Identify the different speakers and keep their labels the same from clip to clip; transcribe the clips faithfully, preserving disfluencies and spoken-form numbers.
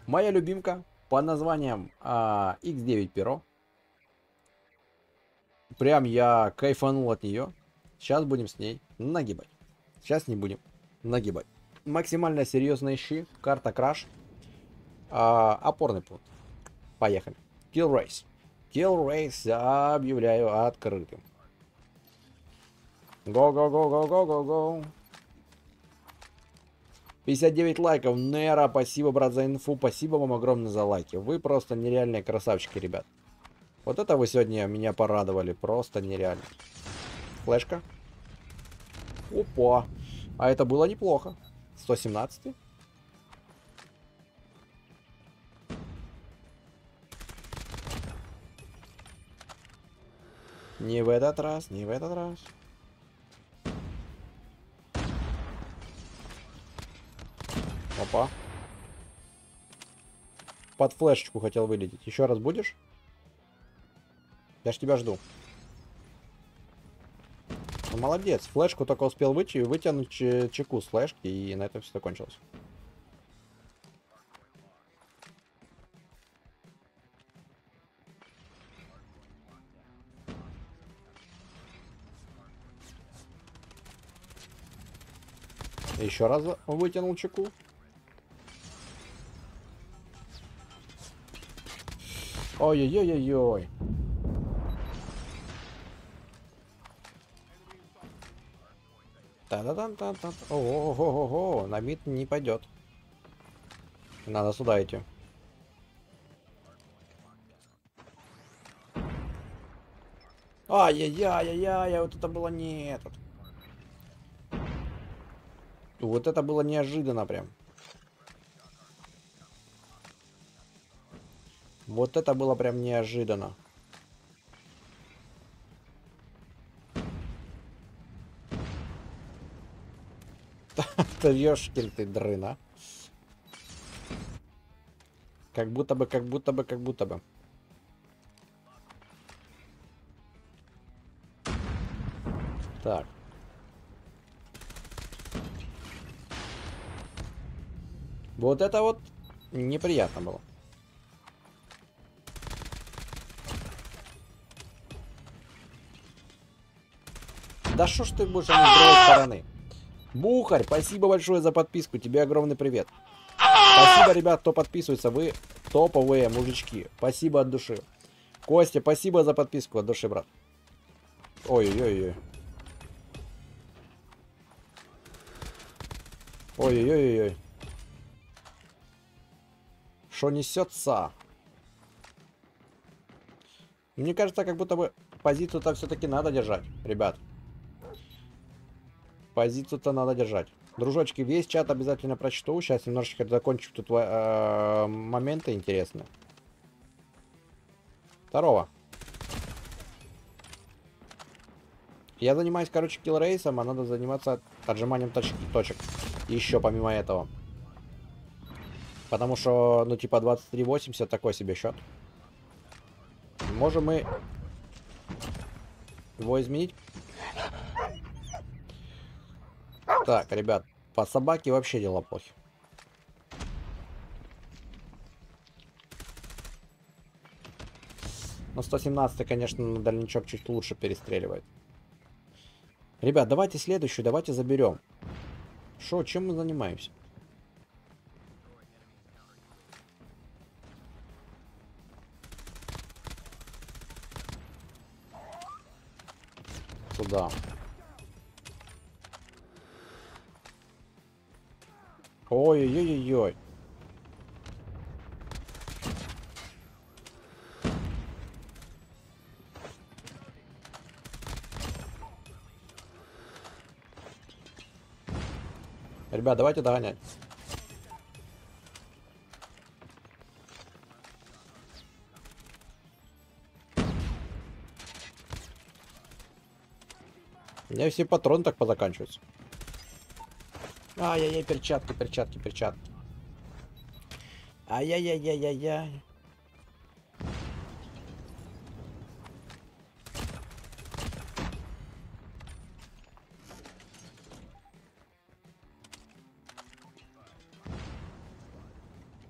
Speaker 1: Моя любимка под названием а, икс девять Pro. Прям я кайфанул от нее. Сейчас будем с ней нагибать. Сейчас не будем нагибать. Максимально серьезные щи. Карта краш. А, опорный пункт. Поехали. Kill Race. Kill Race объявляю открытым. Го-го-го-го-го-го-го. пятьдесят девять лайков. Нера, спасибо, брат, за инфу. Спасибо вам огромное за лайки. Вы просто нереальные красавчики, ребят. Вот это вы сегодня меня порадовали. Просто нереально. Флешка. Опа. А это было неплохо. сто семнадцать. Не в этот раз, не в этот раз. Опа. Под флешечку хотел вылететь. Еще раз будешь? Я ж тебя жду. Ну, молодец. Флешку только успел выйти, вытянуть чеку с флешки, и на этом все закончилось. Еще раз вытянул чеку. Ой-ой-ой-ой-ой. Та-да-да-да-да. Ого-го-го-го. На мид не пойдет. Надо сюда идти. Ай-яй-яй-яй-яй. Вот это было не этот. Вот это было неожиданно прям. Вот это было прям неожиданно. Ты ёшкин ты дрына. Как будто бы, как будто бы, как будто бы. Так. Вот это вот неприятно было. Да что ж ты будешь, а не с другой стороны? Бухарь, спасибо большое за подписку. Тебе огромный привет. Спасибо, ребят, кто подписывается. Вы топовые мужички. Спасибо от души. Костя, спасибо за подписку от души, брат. Ой-ой-ой-ой. Ой-ой-ой-ой. Что несется? Мне кажется, как будто бы позицию-то все-таки надо держать, ребят. Позицию-то надо держать. Дружочки, весь чат обязательно прочту. Сейчас немножечко закончу тут э, моменты интересные. Второго. Я занимаюсь, короче, киллрейсом, а надо заниматься отжиманием точки, точек. Еще помимо этого. Потому что, ну, типа, двадцать три восемьдесят такой себе счет. Можем мы его изменить. Так, ребят, по собаке вообще дела плохи. Но сто семнадцать, конечно, на дальничок чуть лучше перестреливает. Ребят, давайте следующую, давайте заберем. Шо, чем мы занимаемся? Сюда. Ой-ой-ой-ой. Ребят, давайте догонять. У меня все патроны так позаканчиваются. Ай-яй-яй, перчатки, перчатки, перчатки. Ай-яй-яй-яй-яй-яй.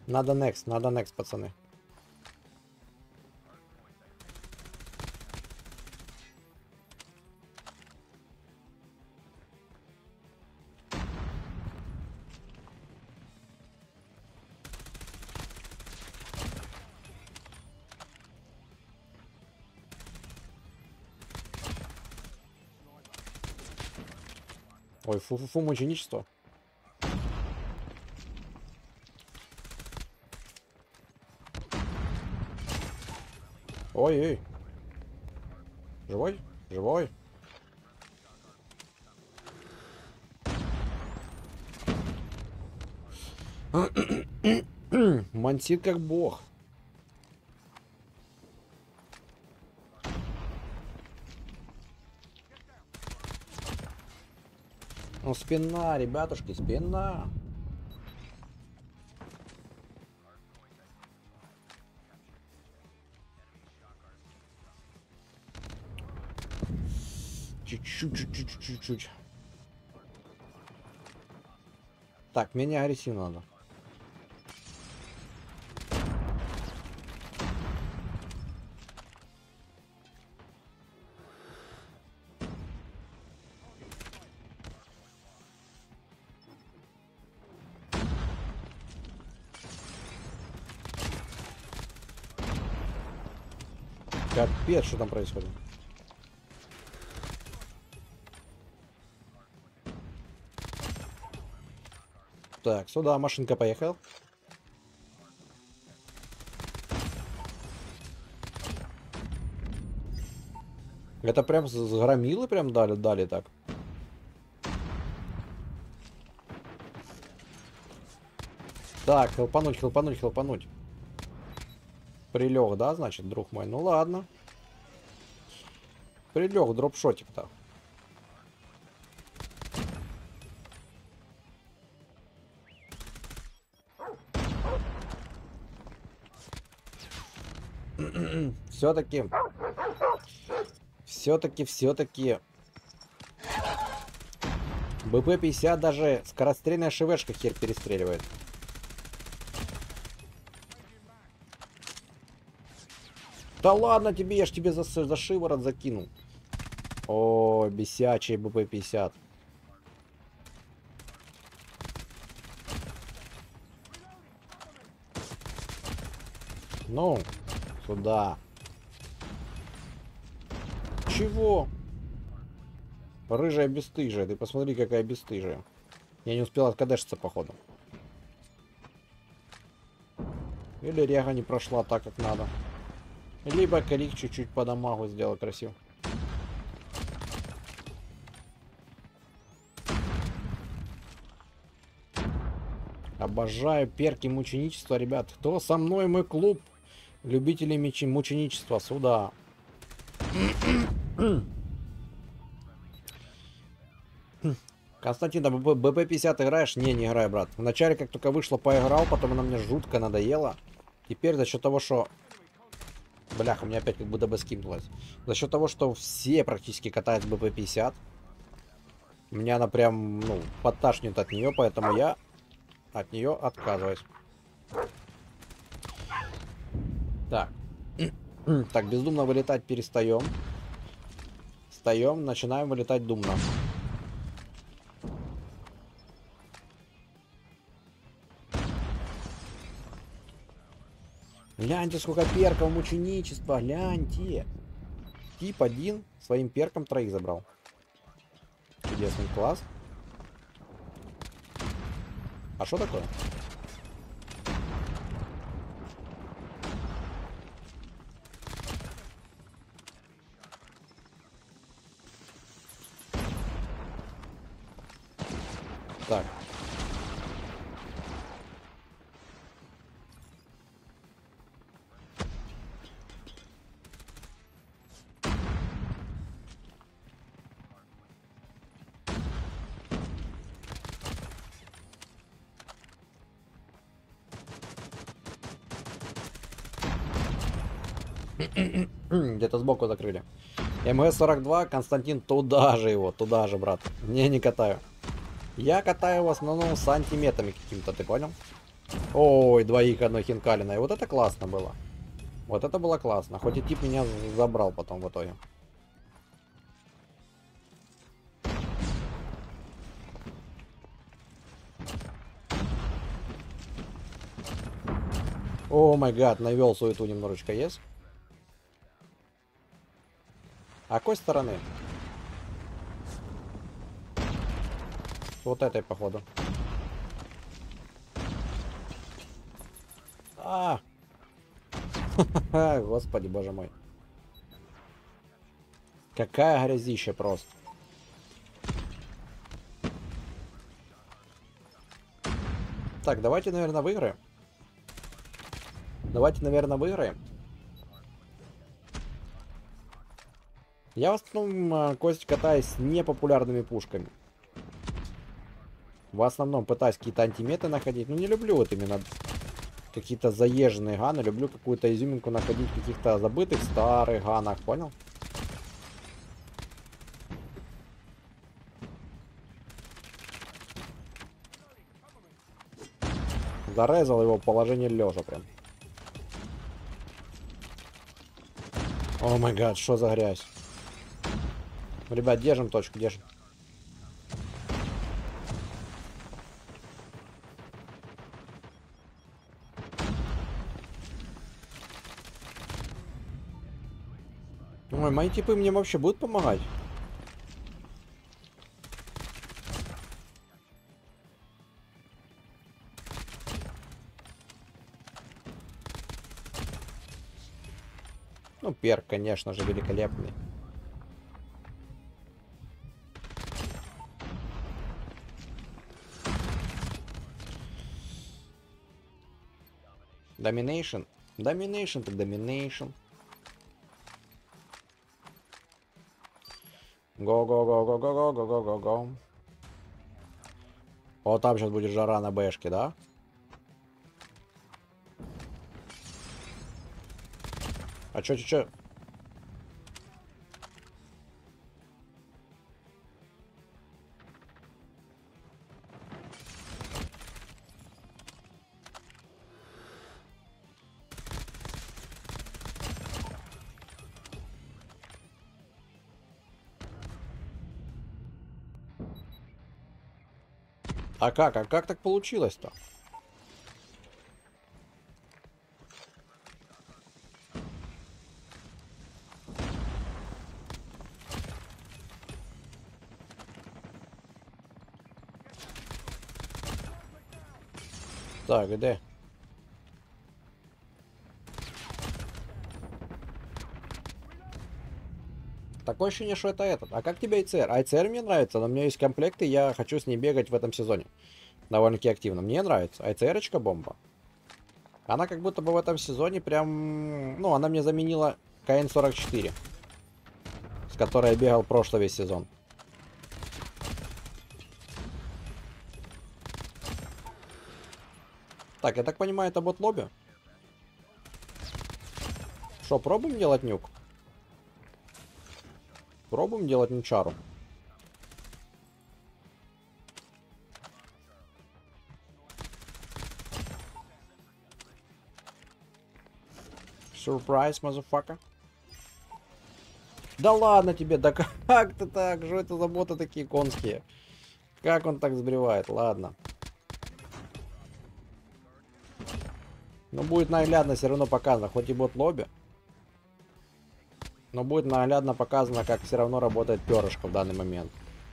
Speaker 1: Надо next, надо next, пацаны. Ой, фу-фу-фу, мученичество. Ой-ой. Живой? Живой? Мансит как бог. Ну, спина, ребятушки, спина. Чуть-чуть, чуть-чуть, чуть-чуть. Так, менее агрессивно надо. Капец, что там происходит? Так, сюда машинка поехал. Это прям с громилы прям дали, дали так. Так, хелпануть, хелпануть, хелпануть. Прилег, да, значит, друг мой? Ну ладно. Прилег дропшотик-то. Все-таки, все-таки, все-таки бэ пэ пятьдесят даже скорострельная ШВшка хер перестреливает. Да ладно тебе, я ж тебе за, за шиворот закинул. О, бесячий бэ пэ пятьдесят. Ну, сюда. Чего? Рыжая бесстыжая. Ты посмотри, какая бесстыжая. Я не успел откадешиться, походу. Или рега не прошла так, как надо. Либо Калик чуть-чуть по дамагу сделал красиво. Обожаю перки мученичества, ребят. Кто со мной, мой клуб любителей мечи мученичества? Сюда. Константин, а бэ пэ пятьдесят играешь? Не, не играю, брат. Вначале, как только вышло, поиграл, потом она мне жутко надоела. Теперь за счет того, что... Бляха, у меня опять как бы ДБ скинулась. За счет того, что все практически катают бэ пэ пятьдесят, меня она прям, ну, подташнит от нее, поэтому я от нее отказываюсь. Так. Так, бездумно вылетать перестаем. Встаем, начинаем вылетать думно. Гляньте, сколько перков мученичества, гляньте. Тип один своим перком троих забрал. Чудесный класс. А что такое? Так. Где-то сбоку закрыли. эм гэ сорок два, Константин, туда же его, туда же, брат. Не, не катаю. Я катаю в основном с антиметами каким-то, ты понял? Ой, двоих одной хинкалина. И вот это классно было. Вот это было классно. Хоть и тип меня забрал потом в итоге. О май гад, навел суету немножечко, есть? А какой стороны? Вот этой, походу. А! Господи, боже мой. Какая грязища просто. Так, давайте, наверное, выиграем. Давайте, наверное, выиграем. Я в основном, Кость, катаюсь с непопулярными пушками. В основном пытаюсь какие-то антиметы находить. Ну, не люблю вот именно какие-то заезженные ганы. Люблю какую-то изюминку находить в каких-то забытых старых ганах. Понял? Зарезал его в положение лежа прям. О май гад, что за грязь. Ребят, держим точку, держим. Ой, мои типы мне вообще будут помогать? Ну, перк, конечно же, великолепный. Доминейшн. Доминейшн, так доминейшн. Го-го-го-го-го-го-го-го-го. Вот там сейчас будет жара на бэшке, да? А чё, чё, чё? А как? А как так получилось-то? Так, где? Такое ощущение, что это этот. А как тебе АйЦР? АйЦР мне нравится, но у меня есть комплекты, я хочу с ней бегать в этом сезоне. Довольно-таки активно. Мне нравится. АйЦРочка бомба. Она как будто бы в этом сезоне прям... Ну, она мне заменила КН сорок четыре. С которой я бегал прошлый весь сезон. Так, я так понимаю, это бот-лобби? Что, пробуем делать нюк? Пробуем делать нючару. Сюрприз, мазафака. Да ладно тебе, да как ты так? Что это за боты такие конские? Как он так сбривает? Ладно. Но будет наглядно все равно показано, хоть и бот лобби. Но будет наглядно показано, как все равно работает перышко в данный момент.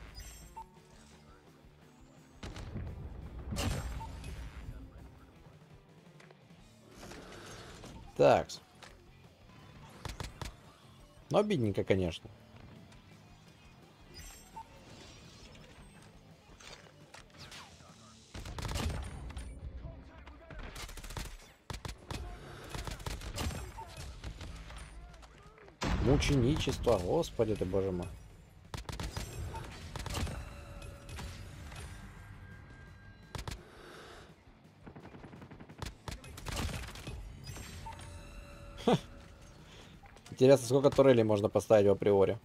Speaker 1: Так. Но обидненько, конечно. Мученичество, господи ты, боже мой. Ха. Интересно, сколько турелей можно поставить в априори.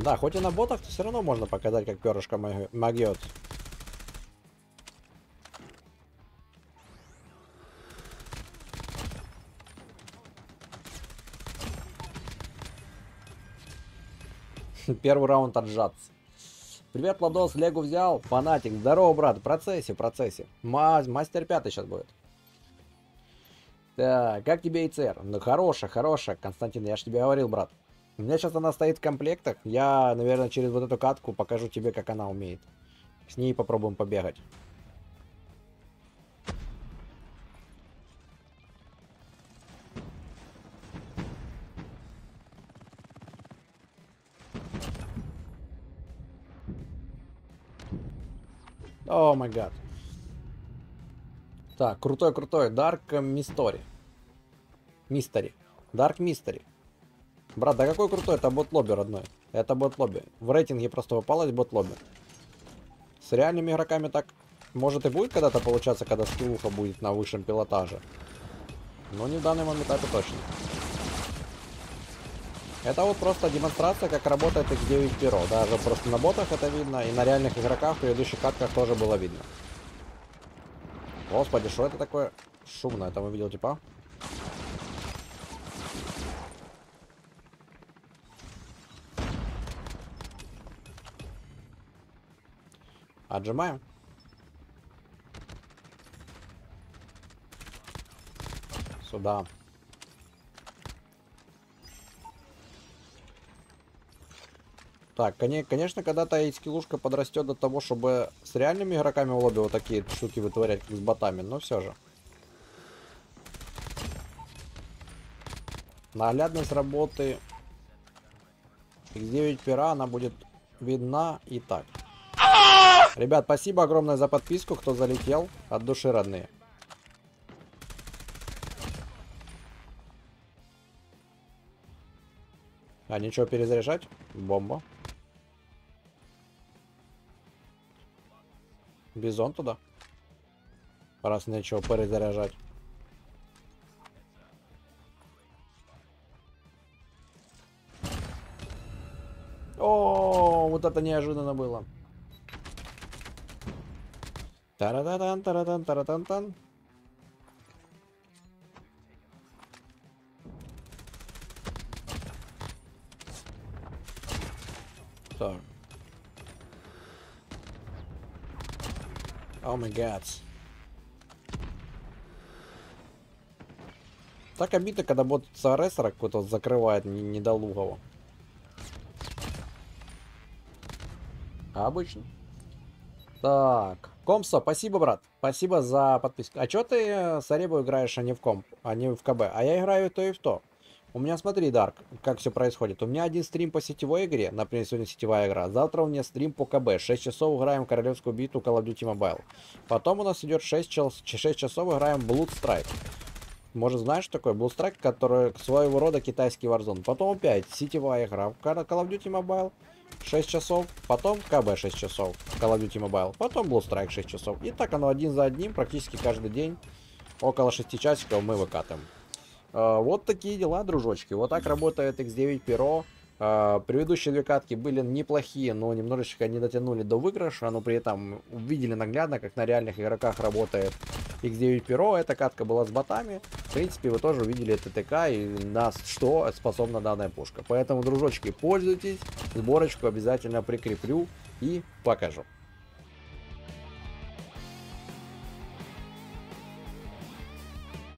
Speaker 1: Да, хоть и на ботах, все равно можно показать, как перышко могет. Первый раунд отжаться. Привет, Ладос, Легу взял. Фанатик, здорово, брат. В процессе, в процессе. Ма мастер пятый сейчас будет. Так, как тебе ИЦР? Ну, хорошая, хорошая, Константин, я же тебе говорил, брат. У меня сейчас она стоит в комплектах. Я, наверное, через вот эту катку покажу тебе, как она умеет. С ней попробуем побегать. О май гад. Так, крутой-крутой. Dark Mystery. Mystery. Dark Mystery. Брат, да какой крутой? Это бот-лобби родной. Это бот-лобби. В рейтинге просто попалось бот-лобби. С реальными игроками так может и будет когда-то получаться, когда скиллуха будет на высшем пилотаже. Но не в данный момент это точно. Это вот просто демонстрация, как работает икс девять Pyro. Даже просто на ботах это видно, и на реальных игроках в предыдущих катках тоже было видно. Господи, что это такое шумное? Это вы видел типа? Отжимаем. Сюда. Так, конечно, когда-то и скиллушка подрастет до того, чтобы с реальными игроками в лобби вот такие штуки вытворять, как с ботами, но все же. Наглядность работы икс девять Pyro, она будет видна и так. Ребят, спасибо огромное за подписку, кто залетел. От души, родные. А ничего перезаряжать? Бомба. Бизон туда. Раз нечего перезаряжать. О, вот это неожиданно было. Таратан, таратан, таратан, тан. Так. О май гад. Так обидно, когда бот с агрессора какой-то закрывает недолугово. А обычно. Так. Комсо, спасибо, брат. Спасибо за подписку. А чё ты с Аребу играешь, а не в комп, а не в КБ? А я играю и то, и в то. У меня, смотри, Дарк, как все происходит. У меня один стрим по сетевой игре, например, сегодня сетевая игра. Завтра у меня стрим по КБ. шесть часов играем в королевскую битву Call of Duty Mobile. Потом у нас идет шесть часов играем в Blood Strike. Может, знаешь, что такое Blood Strike, который своего рода китайский Warzone. Потом опять сетевая игра в Call of Duty Mobile. шесть часов, потом КБ шесть часов, Call of Duty Mobile, потом Blood Strike шесть часов. И так оно один за одним, практически каждый день, около шести часиков мы выкатываем. Uh, вот такие дела, дружочки. Вот так работает икс девять Pyro. Uh, предыдущие две катки были неплохие, но немножечко не дотянули до выигрыша, но при этом увидели наглядно, как на реальных игроках работает икс девять Pyro. Эта катка была с ботами. В принципе, вы тоже увидели ТТК и на что способна данная пушка. Поэтому, дружочки, пользуйтесь. Сборочку обязательно прикреплю и покажу.